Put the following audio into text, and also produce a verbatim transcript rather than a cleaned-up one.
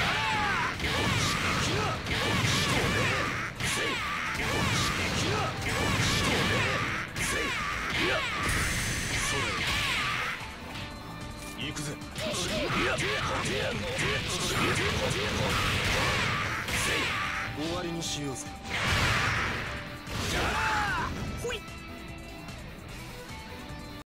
行くぜ。終わりにしようぜ。ほいっ。